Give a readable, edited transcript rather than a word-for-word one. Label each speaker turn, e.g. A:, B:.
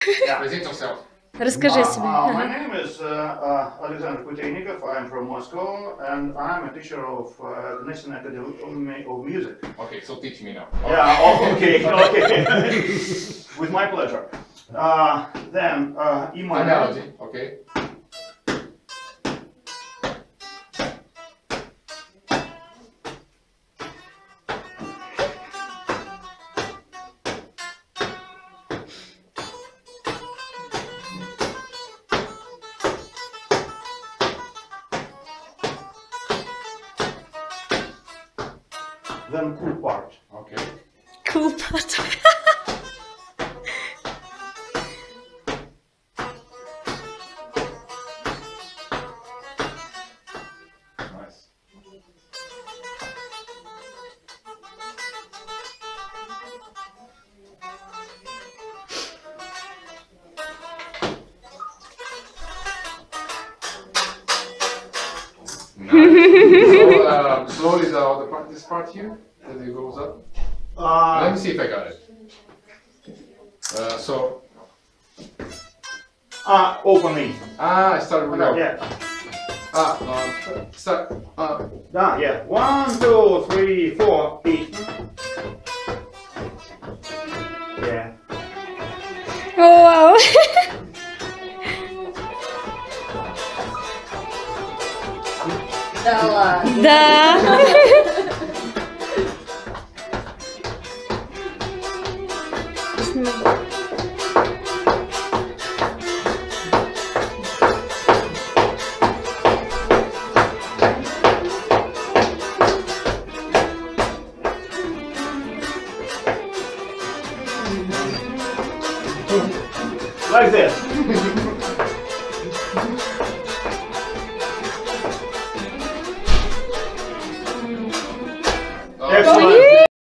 A: Yeah.
B: Present yourself.
C: Расскажи себе.
A: My name is Aleksander Kuteinikov. I'm from Moscow, and I'm a teacher of the National Academy of Music.
B: Okay, so teach me now.
A: Yeah. Oh, okay. Okay. With my pleasure. Then E minor.
B: Melody. Okay.
A: Then cool part.
B: Okay.
C: Cool part.
B: Nice. Nice. So slowly this part here, that it goes up. Let me see if I got it. So.
A: Opening.
B: I started without.
A: Yeah.
B: Start.
A: Yeah. 1, 2, 3, 4, 8. Yeah.
C: Oh, wow.
D: Да ладно.
C: Да.
A: Like this. Excellent.